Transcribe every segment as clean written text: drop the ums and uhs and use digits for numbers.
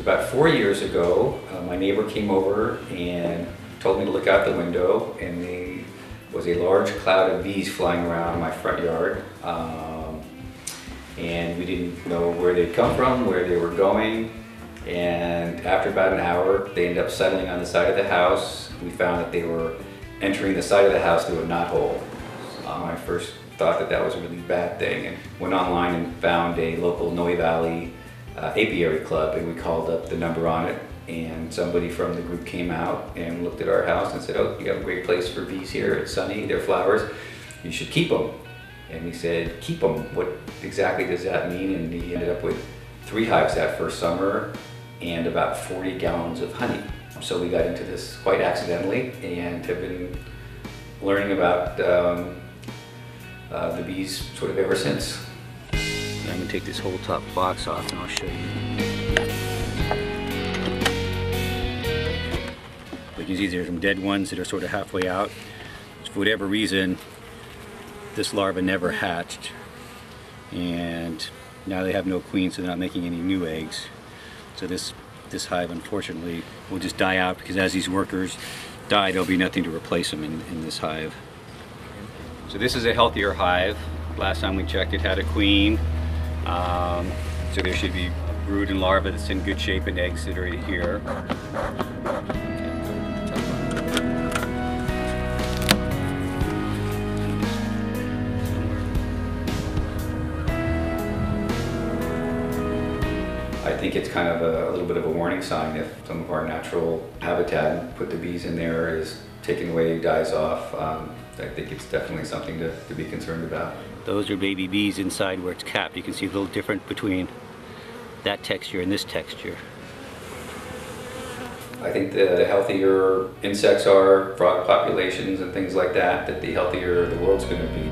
About 4 years ago, my neighbor came over and told me to look out the window, and there was a large cloud of bees flying around my front yard. And we didn't know where they'd come from, where they were going. And after about an hour, they ended up settling on the side of the house. We found that they were entering the side of the house through a knothole. I first thought that that was a really bad thing, and went online and found a local Noe Valley apiary club, and we called up the number on it, and somebody from the group came out and looked at our house and said, "Oh, you have a great place for bees here. It's sunny, they're flowers. You should keep them." And we said, "Keep them? What exactly does that mean?" And he ended up with 3 hives that first summer and about 40 gallons of honey. So we got into this quite accidentally and have been learning about the bees sort of ever since. I'm going to take this whole top box off and I'll show you. You can see there's some dead ones that are sort of halfway out. For whatever reason, this larva never hatched, and now they have no queen, so they're not making any new eggs. So this hive, unfortunately, will just die out, because as these workers die, there'll be nothing to replace them in this hive. So this is a healthier hive. Last time we checked, it had a queen. So there should be a brood and larva that's in good shape, and eggs that are here. I think it's kind of a little bit of a warning sign if some of our natural habitat, put the bees in there, is taken away, dies off. I think it's definitely something to be concerned about. Those are baby bees inside where it's capped. You can see a little difference between that texture and this texture. I think the healthier insects are, frog populations and things like that, the healthier the world's going to be.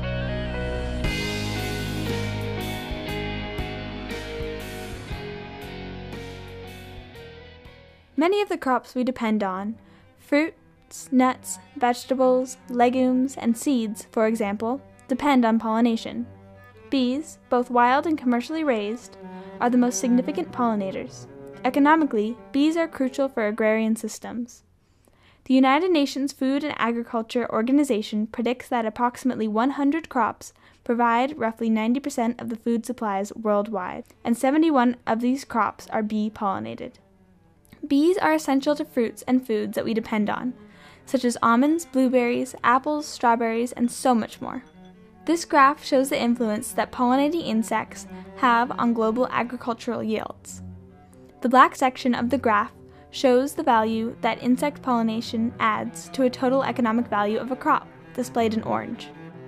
Many of the crops we depend on, fruits, nuts, vegetables, legumes, and seeds, for example, depend on pollination. Bees, both wild and commercially raised, are the most significant pollinators. Economically, bees are crucial for agrarian systems. The United Nations Food and Agriculture Organization predicts that approximately 100 crops provide roughly 90% of the food supplies worldwide, and 71 of these crops are bee-pollinated. Bees are essential to fruits and foods that we depend on, such as almonds, blueberries, apples, strawberries, and so much more. This graph shows the influence that pollinating insects have on global agricultural yields. The black section of the graph shows the value that insect pollination adds to a total economic value of a crop, displayed in orange.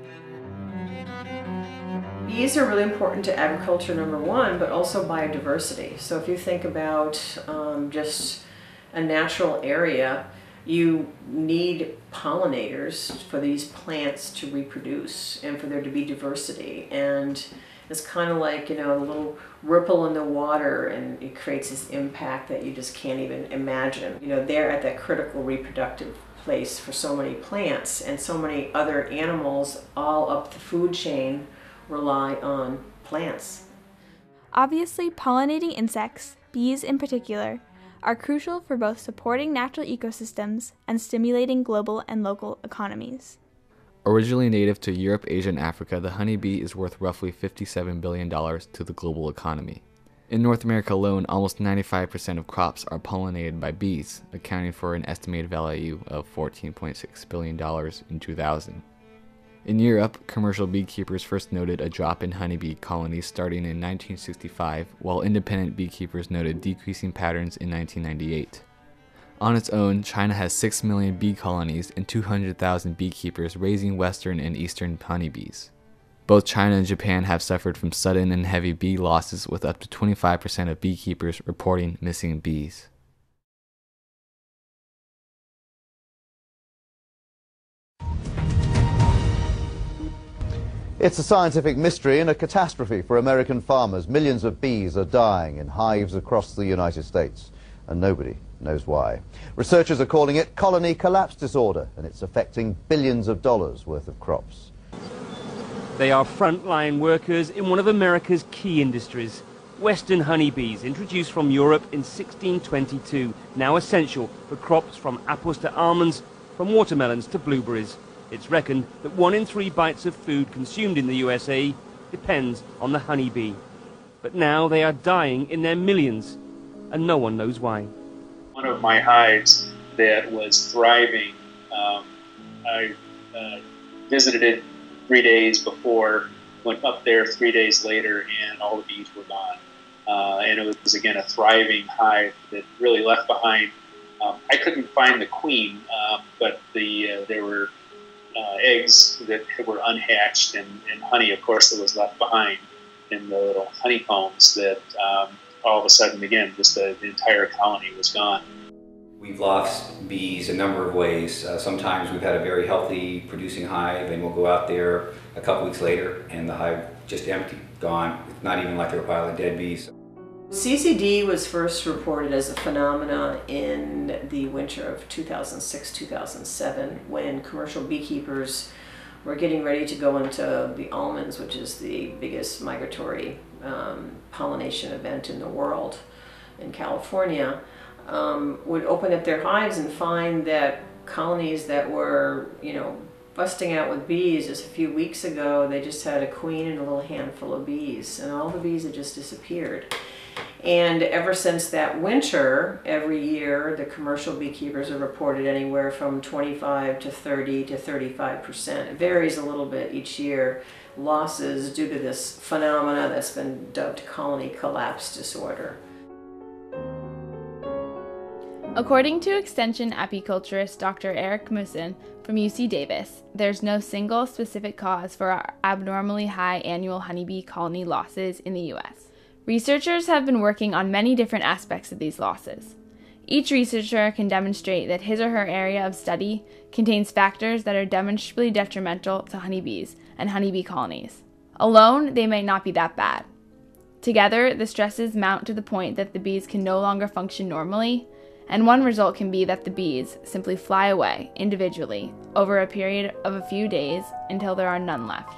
Bees are really important to agriculture, number one, but also biodiversity. So if you think about just a natural area, you need pollinators for these plants to reproduce and for there to be diversity. And it's kind of like, you know, a little ripple in the water, and it creates this impact that you just can't even imagine. You know, they're at that critical reproductive place for so many plants, and so many other animals all up the food chain rely on plants. Obviously, pollinating insects, bees in particular, are crucial for both supporting natural ecosystems and stimulating global and local economies. Originally native to Europe, Asia, and Africa, the honeybee is worth roughly $57 billion to the global economy. In North America alone, almost 95% of crops are pollinated by bees, accounting for an estimated value of $14.6 billion in 2000. In Europe, commercial beekeepers first noted a drop in honeybee colonies starting in 1965, while independent beekeepers noted decreasing patterns in 1998. On its own, China has 6 million bee colonies and 200,000 beekeepers raising western and eastern honeybees. Both China and Japan have suffered from sudden and heavy bee losses, with up to 25% of beekeepers reporting missing bees. It's a scientific mystery and a catastrophe for American farmers. Millions of bees are dying in hives across the United States, and nobody knows why. Researchers are calling it colony collapse disorder, and it's affecting billions of dollars worth of crops. They are frontline workers in one of America's key industries, Western honeybees, introduced from Europe in 1622, now essential for crops from apples to almonds, from watermelons to blueberries. It's reckoned that 1 in 3 bites of food consumed in the USA depends on the honeybee. But now they are dying in their millions, and no one knows why. One of my hives that was thriving, I visited it 3 days before, went up there 3 days later, and all the bees were gone. And it was, again, a thriving hive that really left behind. I couldn't find the queen, but there were eggs that were unhatched, and honey, of course, that was left behind in the little honeycombs that all of a sudden, again, just the entire colony was gone. We've lost bees a number of ways. Sometimes we've had a very healthy producing hive and we'll go out there a couple weeks later and the hive just empty, gone. It's not even like there were a pile of dead bees. CCD was first reported as a phenomena in the winter of 2006-2007 when commercial beekeepers were getting ready to go into the almonds, which is the biggest migratory pollination event in the world in California. Would open up their hives and find that colonies that were, busting out with bees just a few weeks ago, they just had a queen and a little handful of bees, and all the bees had just disappeared. And ever since that winter, every year, the commercial beekeepers have reported anywhere from 25 to 30 to 35%. It varies a little bit each year. Losses due to this phenomena that's been dubbed colony collapse disorder. According to extension apiculturist Dr. Eric Musson from UC Davis, there's no single specific cause for our abnormally high annual honeybee colony losses in the U.S. Researchers have been working on many different aspects of these losses. Each researcher can demonstrate that his or her area of study contains factors that are demonstrably detrimental to honeybees and honeybee colonies. Alone, they might not be that bad. Together, the stresses mount to the point that the bees can no longer function normally, and one result can be that the bees simply fly away individually over a period of a few days until there are none left.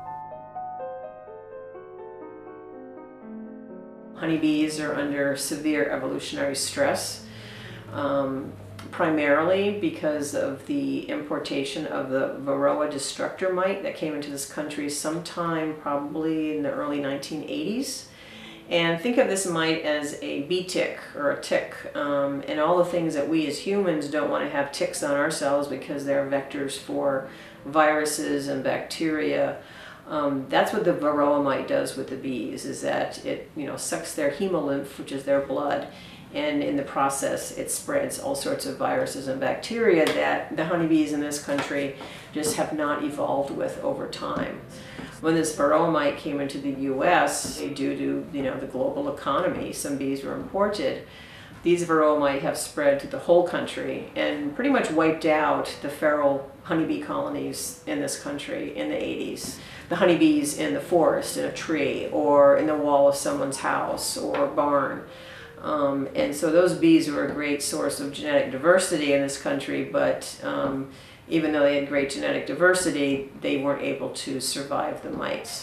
Honeybees are under severe evolutionary stress, primarily because of the importation of the Varroa destructor mite that came into this country sometime probably in the early 1980s. And think of this mite as a bee tick or a tick, and all the things that we as humans don't want to have ticks on ourselves because they're vectors for viruses and bacteria. That's what the Varroa mite does with the bees, is that it sucks their hemolymph, which is their blood, and in the process it spreads all sorts of viruses and bacteria that the honeybees in this country just have not evolved with over time. When this Varroa mite came into the U.S., due to the global economy, some bees were imported. These Varroa mite have spread to the whole country and pretty much wiped out the feral honeybee colonies in this country in the 80s. The honeybees in the forest, in a tree, or in the wall of someone's house or barn. And so those bees were a great source of genetic diversity in this country, but even though they had great genetic diversity, they weren't able to survive the mites.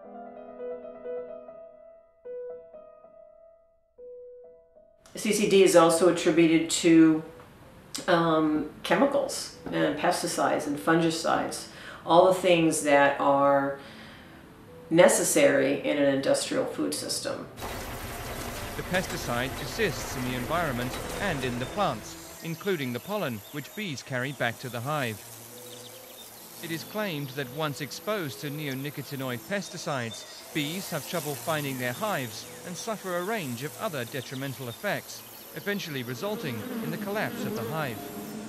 CCD is also attributed to chemicals and pesticides and fungicides, all the things that are necessary in an industrial food system. The pesticide persists in the environment and in the plants, including the pollen, which bees carry back to the hive. It is claimed that once exposed to neonicotinoid pesticides, bees have trouble finding their hives and suffer a range of other detrimental effects, eventually resulting in the collapse of the hive.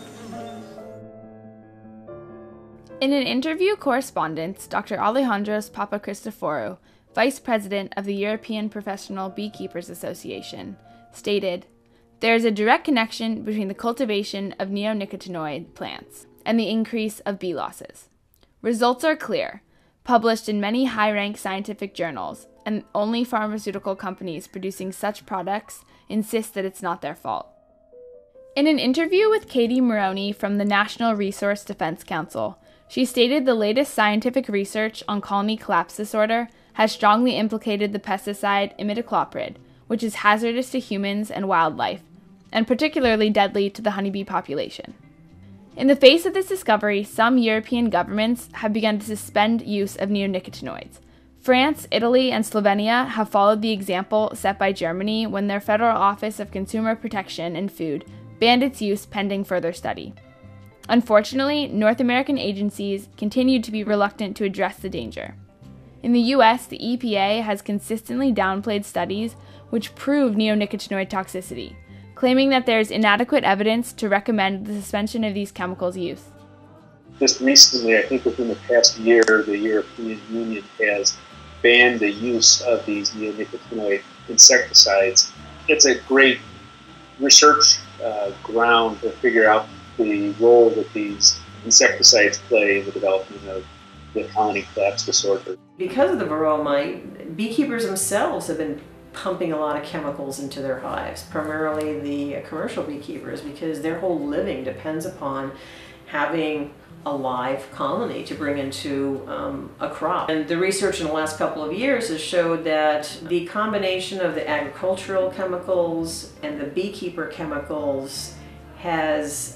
In an interview correspondence, Dr. Alejandros Papacristoforou, Vice President of the European Professional Beekeepers Association, stated, "There is a direct connection between the cultivation of neonicotinoid plants and the increase of bee losses. Results are clear, published in many high-ranked scientific journals, and only pharmaceutical companies producing such products insist that it's not their fault." In an interview with Katie Maroney from the National Resource Defense Council, she stated the latest scientific research on colony collapse disorder has strongly implicated the pesticide imidacloprid, which is hazardous to humans and wildlife, and particularly deadly to the honeybee population. In the face of this discovery, some European governments have begun to suspend use of neonicotinoids. France, Italy, and Slovenia have followed the example set by Germany when their Federal Office of Consumer Protection and Food banned its use pending further study. Unfortunately, North American agencies continue to be reluctant to address the danger. In the US, the EPA has consistently downplayed studies which prove neonicotinoid toxicity, claiming that there is inadequate evidence to recommend the suspension of these chemicals' use. Just recently, I think within the past year, the European Union has banned the use of these neonicotinoid insecticides. It's a great research ground to figure out the role that these insecticides play in the development of the colony collapse disorder. Because of the varroa mite, beekeepers themselves have been pumping a lot of chemicals into their hives, primarily the commercial beekeepers, because their whole living depends upon having a live colony to bring into a crop. And the research in the last couple of years has showed that the combination of the agricultural chemicals and the beekeeper chemicals has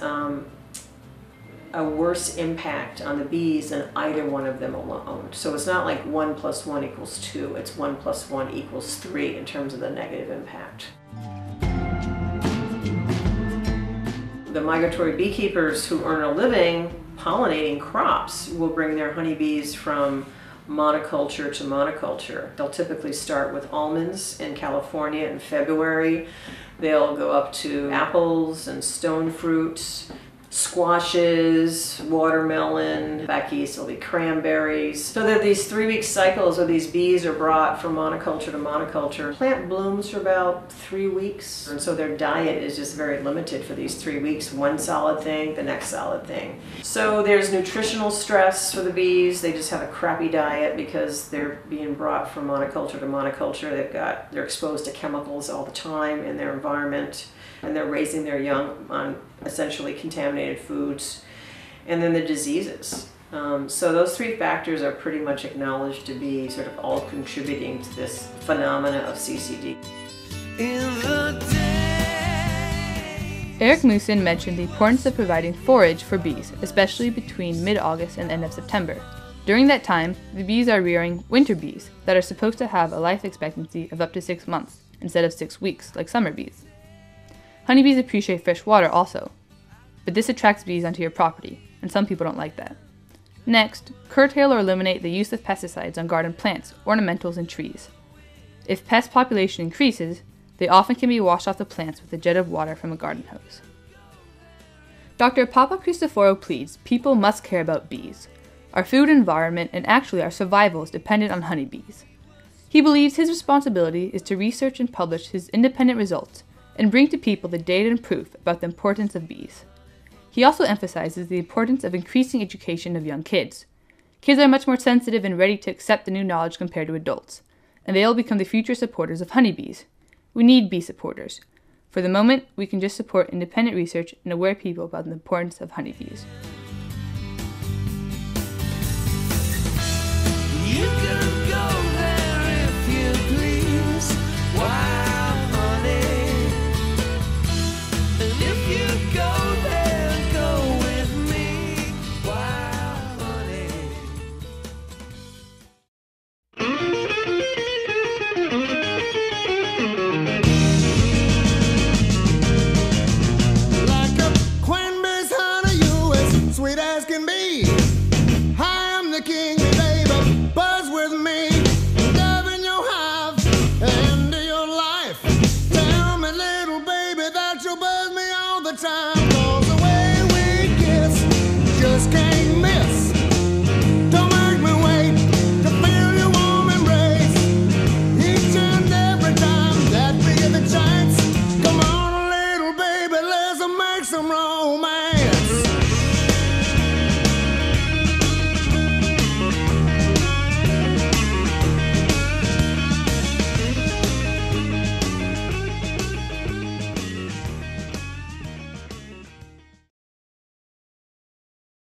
a worse impact on the bees than either one of them alone. So it's not like 1 + 1 = 2, it's 1 + 1 = 3 in terms of the negative impact. The migratory beekeepers who earn a living pollinating crops will bring their honeybees from monoculture to monoculture. They'll typically start with almonds in California in February. They'll go up to apples and stone fruits, squashes, watermelon. Back east will be cranberries. So there are these 3-week cycles where these bees are brought from monoculture to monoculture. Plant blooms for about 3 weeks, and so their diet is just very limited for these 3 weeks. One solid thing, the next solid thing. So there's nutritional stress for the bees. They just have a crappy diet because they're being brought from monoculture to monoculture. They're exposed to chemicals all the time in their environment, and they're raising their young on essentially contaminated foods. And then the diseases. So those 3 factors are pretty much acknowledged to be sort of all contributing to this phenomena of CCD. Eric Moosen mentioned the importance of providing forage for bees, especially between mid-August and end of September. During that time, the bees are rearing winter bees that are supposed to have a life expectancy of up to 6 months instead of 6 weeks like summer bees. Honeybees appreciate fresh water also, but this attracts bees onto your property, and some people don't like that. Next, curtail or eliminate the use of pesticides on garden plants, ornamentals, and trees. If pest population increases, they often can be washed off the plants with a jet of water from a garden hose. Dr. Papakristoforo pleads people must care about bees. Our food environment and actually our survival is dependent on honeybees. He believes his responsibility is to research and publish his independent results and bring to people the data and proof about the importance of bees. He also emphasizes the importance of increasing education of young kids. Kids are much more sensitive and ready to accept the new knowledge compared to adults, and they will become the future supporters of honeybees. We need bee supporters. For the moment, we can just support independent research and aware people about the importance of honeybees.